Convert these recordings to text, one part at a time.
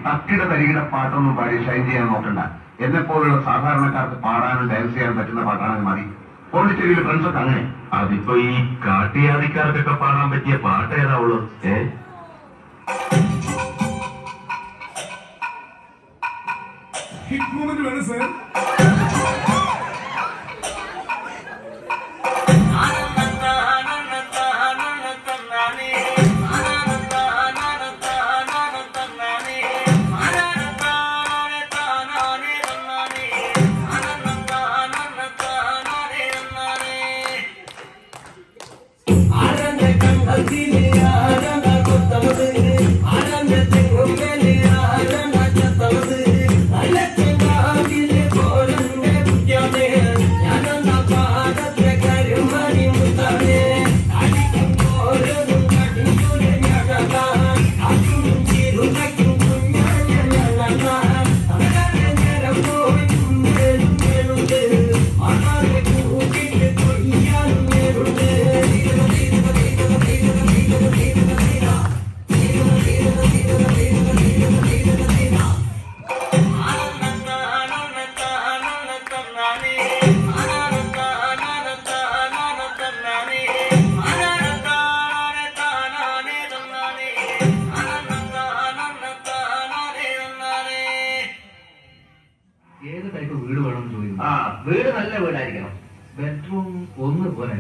തക്കിട തരികിട പാട്ടൊന്നും പാടി ഷൈൻ ചെയ്യാൻ നോക്കണ്ട. എന്നെപ്പോലുള്ള സാധാരണക്കാർക്ക് പാടാനും ഡാൻസ് ചെയ്യാൻ പറ്റുന്ന പാട്ടാണെങ്കിൽ മതി. പോണ്ടിച്ചേരിയിൽ ഫ്രണ്ട്സൊക്കെ അങ്ങനെ. അതിപ്പോ ഈ കാട്ടിയാദിക്കാർക്കൊക്കെ പാടാൻ പറ്റിയ പാട്ട് ഏതാവുള്ളൂ? ഹിറ്റ് മൂമെന്റ് വേണം സാർ. ഏത് ടൈപ്പ് വീട് വേണം ചോദിക്കും. വീട് നല്ല വീടായിരിക്കണം. ബെഡ്റൂം ഒന്ന് പോലെ.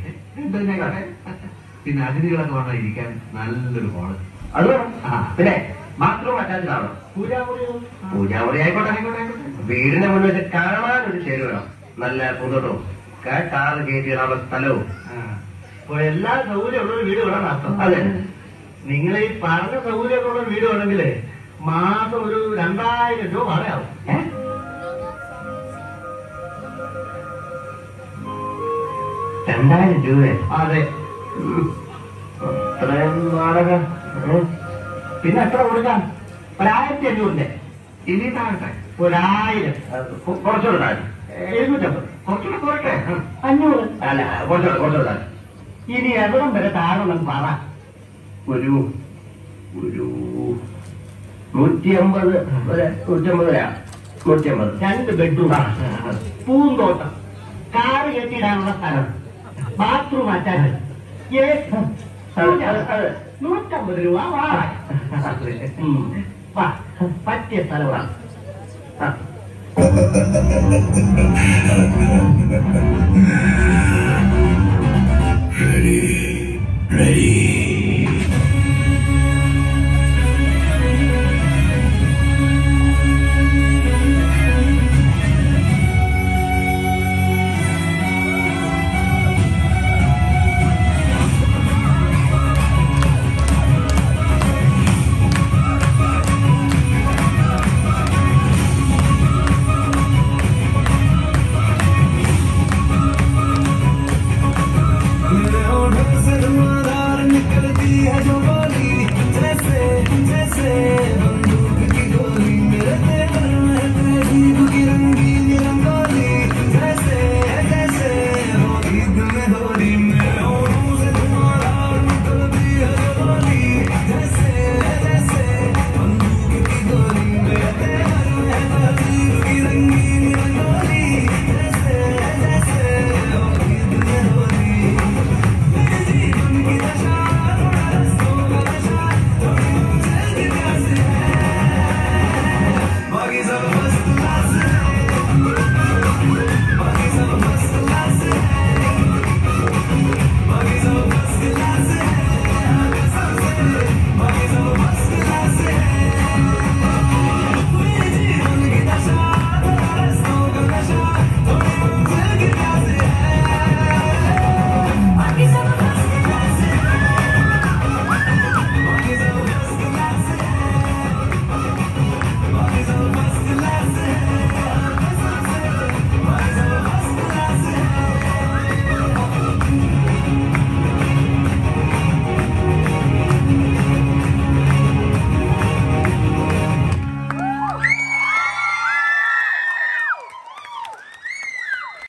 പിന്നെ അതിഥികളൊക്കെ വന്നാൽ ഇരിക്കാൻ നല്ലൊരു ഹോള് അത് വേണം. പിന്നെ ബാത്റൂം അറ്റാച്ച്ഡ് ആണോ? പൂജാമുറി ആയിക്കോട്ടെ. വീടിന്റെ മുന്നിൽ വെച്ച് കാണാൻ ഒരു ചേര് വേണം. നല്ല പൂന്തോട്ടവും കാറ് കയറ്റിയിടാനുള്ള സ്ഥലവും. അപ്പോൾ എല്ലാ സൗകര്യമുള്ളൊരു വീട് വേണം അർത്ഥം. അതെ, നിങ്ങൾ ഈ പറഞ്ഞ സൗകര്യമൊക്കെ ഉള്ള വീട് വേണമെങ്കിൽ മാസം ഒരു 2000 രൂപ വാടകയാവും. 2000 രൂപ? അതെ. അത്രയും വാടക. പിന്നെ എത്ര കൊടുക്കാം? 1500. ഇനി താഴട്ടെ 1000. കുറച്ചുകൂടെ താഴെ. 750. കുറച്ചുകൂടെ കുറട്ടെ. 500. അല്ല, കുറച്ചുകൂടെ താഴെ. ഇനി എവിടം വരെ താഴണം പറ. ഒരു 150 വരെ. 150. 2 ബെഡ്റൂം, പൂന്തോട്ടം, കാറ് കെട്ടിയിടാനുള്ള സ്ഥലം, ബാത്റൂം അറ്റാച്ച്, 150 രൂപ വാടക. പറ്റിയ സ്ഥലമാണ്. Ready.